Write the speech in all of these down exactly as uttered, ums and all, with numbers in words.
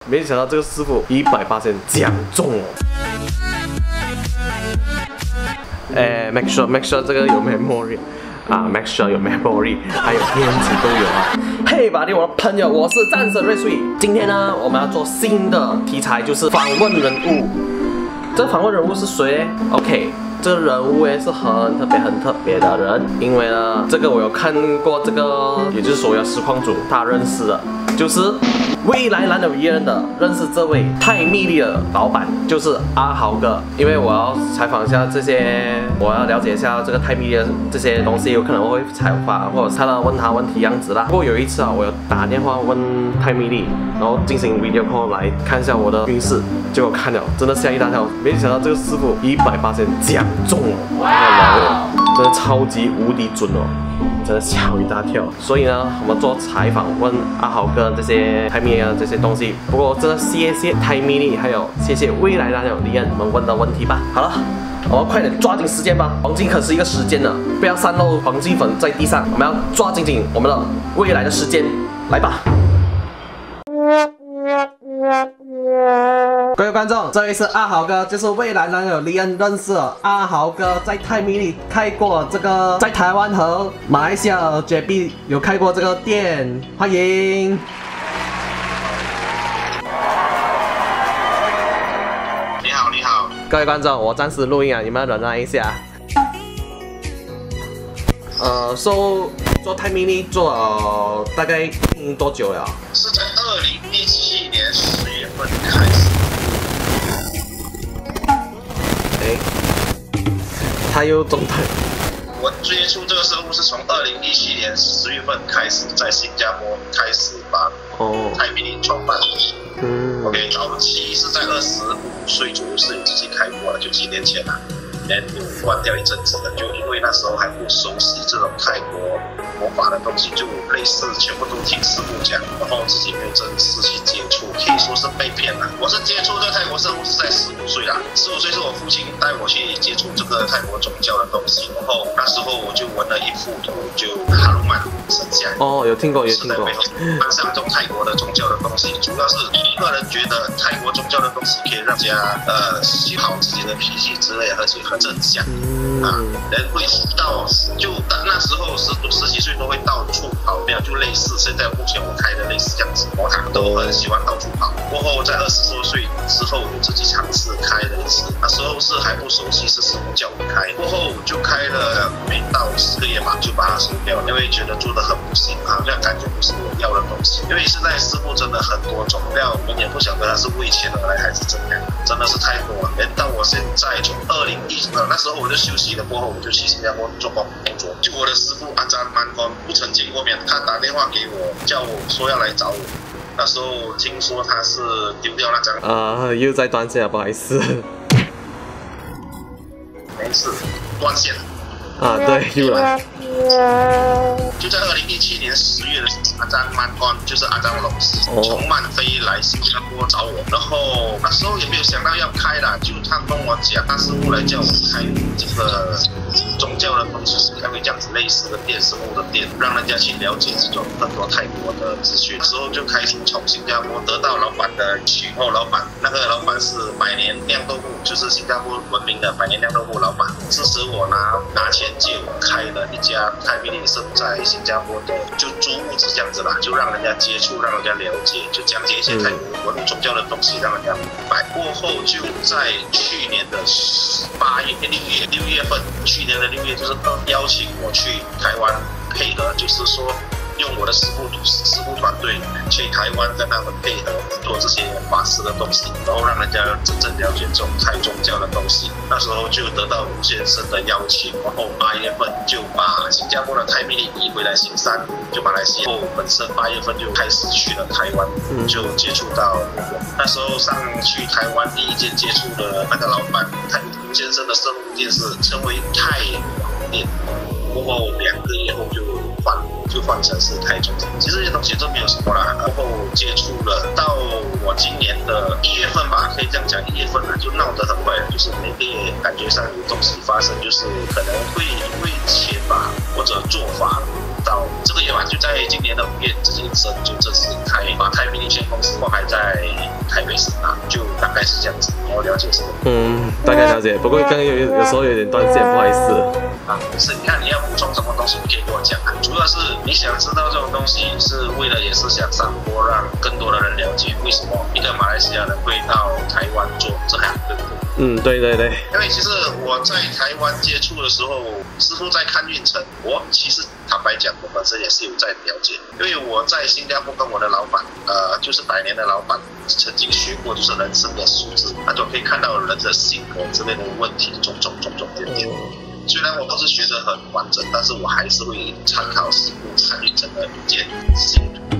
没想到这个师傅一百八千讲中哦。哎 ，make sure make sure 这个有 memory 啊 ，make sure 有 memory， 还有电池都有啊。嘿，巴蒂，我的朋友，我是战神瑞穗。今天呢，我们要做新的题材，就是访问人物。这访问人物是谁 ？OK。 这个人物也是很特别、很特别的人，因为呢，这个我有看过，这个也就是所谓的实况组，他认识的，就是未来蓝有一人的认识这位泰蜜莉的老板，就是阿豪哥。因为我要采访一下这些，我要了解一下这个泰蜜莉的这些东西，有可能我会采访或者采访问他问题样子啦。不过有一次啊，我有打电话问泰蜜莉，然后进行 video call 来看一下我的运势，结果看了真的吓一大跳，没想到这个师傅一百八千讲中哦，哇，真的超级无敌准哦，真的吓我一大跳。所以呢，我们做采访问阿豪哥这些泰蜜莉啊这些东西。不过真的谢谢泰蜜莉，还有谢谢未来男友李恩你们问的问题吧。好了，我们快点抓紧时间吧，黄金可是一个时间呢，不要散落黄金粉在地上，我们要抓紧紧我们的未来的时间，来吧。 各位观众，这位是阿豪哥，就是未来男友李恩认识了阿豪哥，在泰蜜莉开过这个，在台湾和马来西亚 J B 有开过这个店，欢迎。 你好，你好， 各位观众，我暂时录音啊，你们忍耐一下。呃，说、so, 做泰蜜莉做了大概多久了？ 是在二零一七年十月份开始。 哎，他又中台。 我接触这个生物是从二零一七年十月份开始，在新加坡开始把哦泰蜜莉创办。 嗯 OK， 早期是在二十五岁左右是有自己开过了，就几年前了，然后有关掉一阵子的，就因为那时候还不熟悉这种泰国魔法的东西，就类似全部都听师傅讲，然后自己没有正式去接触，可以说是被骗了。我是接触这个泰国生物是在十五岁啦，十五岁是我父亲带我去接触这个泰国宗教的东西，然后那时候我就纹了一幅图，就哈鲁曼神像。 哦，有听过，有听过。 蛮想懂泰国的宗教的东西，主要是个人觉得泰国宗教的东西可以让大家呃修好自己的脾气之类，而且很正向。啊，人会到就那时候十十几岁都会到处跑，没有就类似现在目前我开的类似这样子魔堂，都很喜欢到处跑。过后在二十多岁之后，我自己尝试开了一次，那时候是还不熟悉是什么叫我开，过后就开了没到十个月吧，就把它收掉了，因为觉得做的很不行啊，那感觉不是我要的东西。因为现在师傅真的很多种，料我们也不晓得他是为钱而来还是怎样，真的是太多了。连到我现在从二零一呃那时候我就休息了，过后我就去新加坡做工工作。就我的师傅阿詹曼光不曾见过面，他打电话给我，叫我说要来找我。那时候听说他是丢掉那张啊，又在断线了，不好意思。 没事，断线了。 啊，对，又来。 就在二零一七年十月的阿詹曼光，就是阿詹老师从曼飞来新加坡找我，然后那时候也没有想到要开啦，就他跟我讲，他师傅来叫我开这个宗教的东西，开会这样子类似的店，生物的店，让人家去了解这种很多泰国的资讯。那时候就开始从新加坡得到老板的许后，老板那个老板是百年酿豆腐，就是新加坡闻名的百年酿豆腐老板，支持我拿拿钱借我开了一家泰蜜莉生在新加坡的，就租屋子这样子啦，就让人家接触，让人家了解，就讲解一些泰国文物宗教的东西，让人家明白。过后就在去年的八月、六月、六月份，去年的六月就是邀请我去台湾配合，就是说用我的师傅师傅团队去台湾跟他们配合做这些法师的东西，然后让人家真正了解这种泰宗教的东西。那时候就得到吴先生的邀请，然后八月份就把新加坡的泰蜜莉移回来新山，就马来西亚。后本身八月份就开始去了台湾，就接触到我。那时候上去台湾第一间接触的那个老板，泰吴先生的生物店是称为泰王店，过后两个月后就换。就换成是泰宗教，其实这些东西都没有什么啦。然后接触了，到我今年的一月份吧，可以这样讲，一月份呢就闹得很坏了，就是每个月感觉上有东西发生，就是可能会因为钱吧或者做法导到这个月吧，就在今年的五月，这些神就正式开把开明有限公司还在台北市啊，就大概是这样子。我了解是吗？ 嗯，大概了解。不过刚刚有有时候有点断线，不好意思。 啊，是，你看你要补充什么东西，你可以跟我讲啊。主要是你想知道这种东西，是为了也是想散播，让更多的人了解为什么一个马来西亚人会到台湾做这行，对不对？ 嗯，对对对。 因为其实我在台湾接触的时候，师傅在看运程，我其实坦白讲，我本身也是有在了解，因为我在新加坡跟我的老板，呃，就是百年的老板，曾经学过就是人生的数字，那种可以看到人的性格之类的问题，种种种种点点。虽然我不是学得很完整，但是我还是会参考师傅看运程的一件性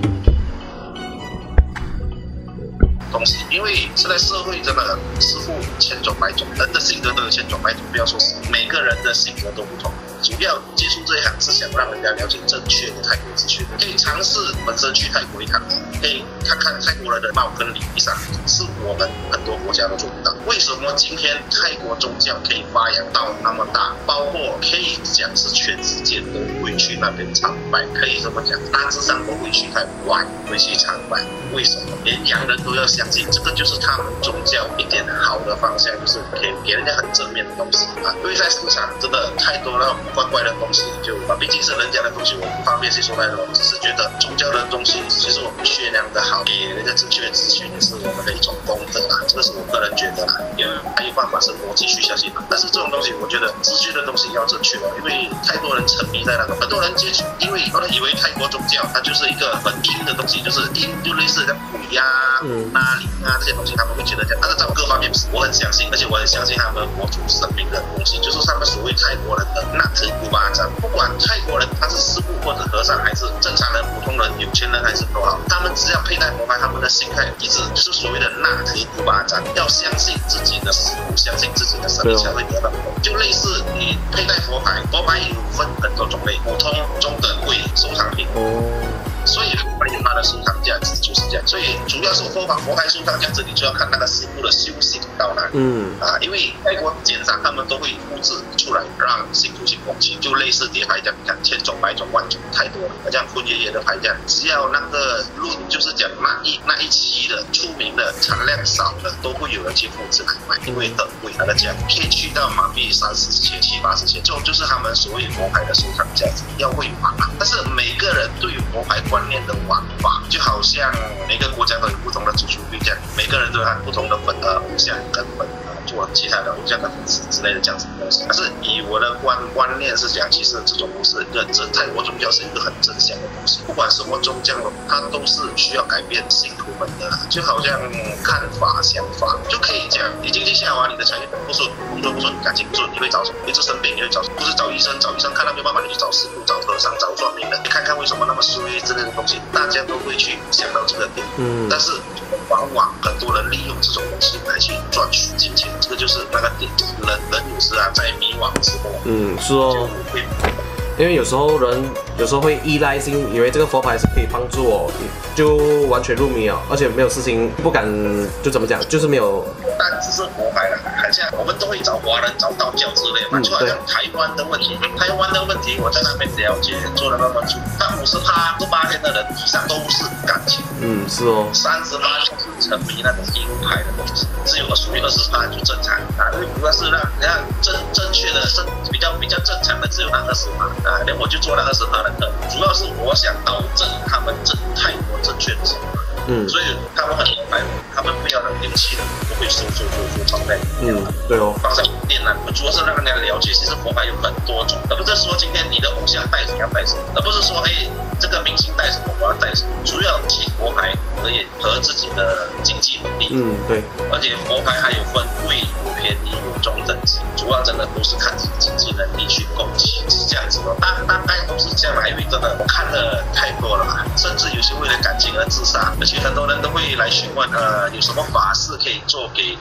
东西，因为现在社会真的师傅千种百种，人的性格都有千种百种，不要说是每个人的性格都不同。主要接触这一行是想让人家了解正确的泰国资讯，可以尝试本身去泰国一趟，可以看看泰国人的貌跟礼仪上，是我们很多国家都做不到。为什么今天泰国宗教可以发扬到那么大，包括可以讲是全世界都会去那边参拜，可以这么讲，大致上都会去泰国会去参拜。为什么？连洋人都要相信，这个就是他们宗教一点好的方向，就是可以给人家很正面的东西啊。因为在市场真的太多那种怪怪的东西，就啊，毕竟是人家的东西，我不方便去说太多。只是觉得宗教的东西，其实我们宣扬的好，给人家正确的资讯，也是我们的一种功德啦。这个是我个人觉得啦，因为还有办法是逻辑去相信。但是这种东西，我觉得资讯的东西要正确哦，因为太多人沉迷在那个，很多人接触，因为有人以为泰国宗教它就是一个很阴的东西，就是阴就类似像鬼呀、那灵啊这些东西，他们会觉得这样。但是在各方面，我很相信，而且我很相信他们佛祖神明的东西，就是他们所谓泰国人的那特古巴掌。不管泰国人他是师傅或者和尚，还是正常人、普通人、有钱人还是多好，他们只要佩戴佛牌，他们的心态一致，就是所谓的那特古巴掌，要相信自己的师傅，相信自己的神明才会得到。就类似你佩戴佛牌，佛牌有分很多种类，普通、中等、贵、收藏品。所以佛牌有它的收藏价值，就是这样。所以主要是佛牌佛牌收藏价值，你就要看那个师傅的修行到哪里。嗯啊，因为泰国简上他们都会复制出来，让信徒去供起，就类似叠牌这样，你看千种百种万种太多了。像坤爷爷的牌这样，只要那个论就是讲那一那一期的出名的产量少的，都会有人去复制来买，因为很贵，它的价可以去到马币三十千、七八十千，这种就是他们所谓佛牌的收藏价值，要会玩。但是每个人对于佛牌观念的玩法，就好像每个国家都有不同的主流这样，每个人都有不同的粉呃偶像跟粉呃做其他的偶像的粉丝之类的这样子的东西。但是以我的观观念是讲，其实这种不是一个正泰国宗教是一个很正向的东西，不管什么宗教，它都是需要改变信徒们的，就好像看法想法，就可以讲，你经济下滑，你的产业不顺，工作不顺，感情不顺，你会找什么？一直生病，你会找什么？不是找医生，找医生看到没有办法，你去找师傅、找和尚、找算命的，你看看为什么那么衰之类的东西，大家都会去想到这个点。嗯，但是往往很多人利用这种东西来去赚取金钱，这个就是那个点。人人有时啊，在迷惘之后， 嗯，是哦。因为有时候人有时候会依赖性，以为这个佛牌是可以帮助我，就完全入迷了，而且没有事情不敢，就怎么讲，就是没有。 但只是佛牌了，好像我们都会找华人、找道教之类嘛，就好像台湾的问题，台湾的问题，我在那边了解，做了那么久，但五十趴、十八天的人以上都是感情， 嗯，是哦， 三十八就是沉迷那种阴牌的东西，只有属于二十趴就正常啊，因为主要是让你看正正确的、正比较比较正常的只有那二十趴啊，连我就做了二十趴的课，主要是我想导正他们正泰国正确的想法。嗯，所以他们很明白，他们不要让年轻人都会收收收收放在嗯，对哦， 放在电缆，主要是让人家了解，其实佛牌有很多种，而不是说今天你的偶像戴什么要戴什么，而不是说哎这个明星戴什么我要戴什么，主要请佛牌可以和自己的经济能力， 嗯对， 而且佛牌还有分贵有便宜有中等级，主要真的都是看自己经济能力去供给，是这样子的，大大概都是这样啦，因为真的我看了太多了嘛，甚至有些为了感情而自杀，而且很多人都会来询问，呃，有什么法事可以做给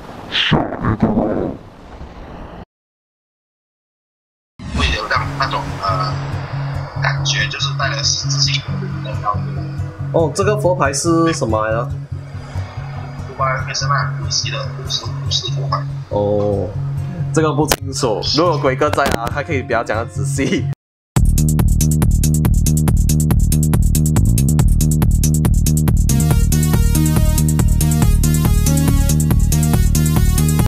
会有让那种呃感觉，就是带来实质性的高度。 哦，这个佛牌是什么来着？ 佛牌也是那鬼系的五十五十佛牌。 哦，这个不清楚，如果鬼哥在啊，他可以比较讲的仔细。